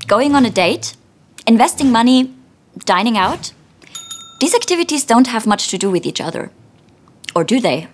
going on a date, investing money, dining out. These activities don't have much to do with each other. Or do they?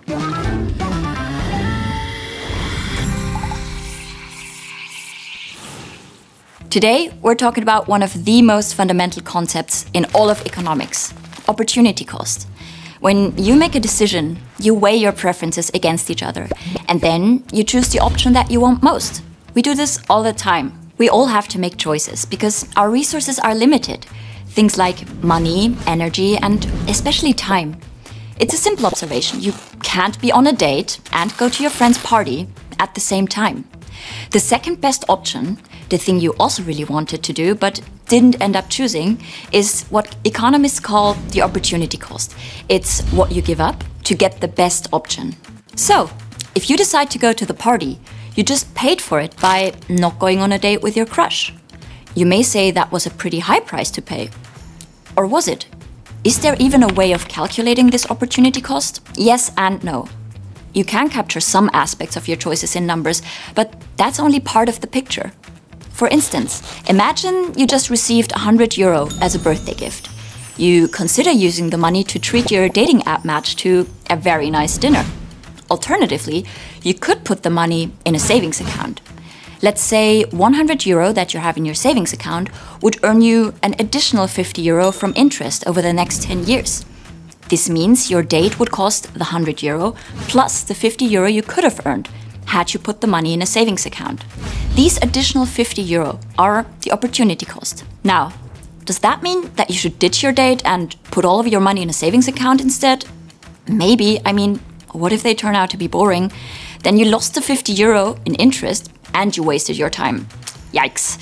Today, we're talking about one of the most fundamental concepts in all of economics, opportunity cost. When you make a decision, you weigh your preferences against each other, and then you choose the option that you want most. We do this all the time. We all have to make choices because our resources are limited. Things like money, energy, and especially time. It's a simple observation. You can't be on a date and go to your friend's party at the same time. The second best option, the thing you also really wanted to do but didn't end up choosing, is what economists call the opportunity cost. It's what you give up to get the best option. So, if you decide to go to the party, you just paid for it by not going on a date with your crush. You may say that was a pretty high price to pay. Or was it? Is there even a way of calculating this opportunity cost? Yes and no. You can capture some aspects of your choices in numbers, but that's only part of the picture. For instance, imagine you just received €100 as a birthday gift. You consider using the money to treat your dating app match to a very nice dinner. Alternatively, you could put the money in a savings account. Let's say €100 that you have in your savings account would earn you an additional €50 from interest over the next 10 years. This means your date would cost the €100 plus the €50 you could have earned had you put the money in a savings account. These additional €50 are the opportunity cost. Now, does that mean that you should ditch your date and put all of your money in a savings account instead? Maybe. I mean, what if they turn out to be boring? Then you lost the €50 in interest and you wasted your time. Yikes.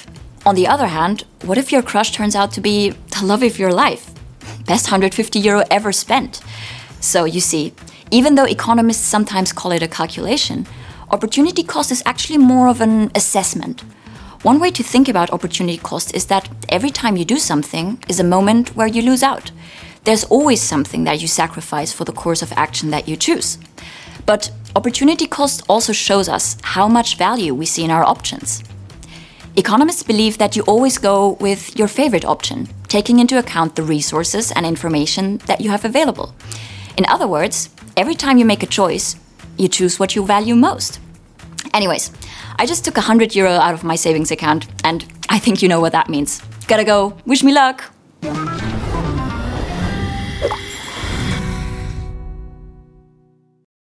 On the other hand, what if your crush turns out to be the love of your life? Best €150 ever spent. So you see, even though economists sometimes call it a calculation, opportunity cost is actually more of an assessment. One way to think about opportunity cost is that every time you do something is a moment where you lose out. There's always something that you sacrifice for the course of action that you choose. But opportunity cost also shows us how much value we see in our options. Economists believe that you always go with your favorite option, taking into account the resources and information that you have available. In other words, every time you make a choice, you choose what you value most. Anyways, I just took €100 out of my savings account, and I think you know what that means. Gotta go. Wish me luck.